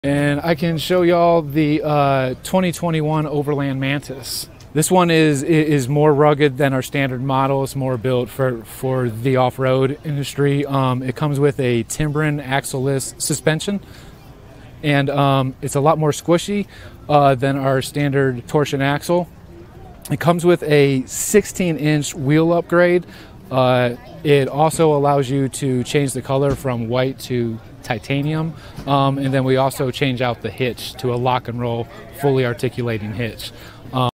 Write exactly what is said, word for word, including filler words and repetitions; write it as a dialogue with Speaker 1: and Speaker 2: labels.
Speaker 1: And I can show y'all the uh, twenty twenty-one Overland Mantis. This one is is more rugged than our standard model. It's more built for for the off-road industry. Um, it comes with a Timbren axle-less suspension, and um, it's a lot more squishy uh, than our standard torsion axle. It comes with a sixteen inch wheel upgrade. Uh, it also allows you to change the color from white to titanium, um, and then we also change out the hitch to a lock and roll fully articulating hitch.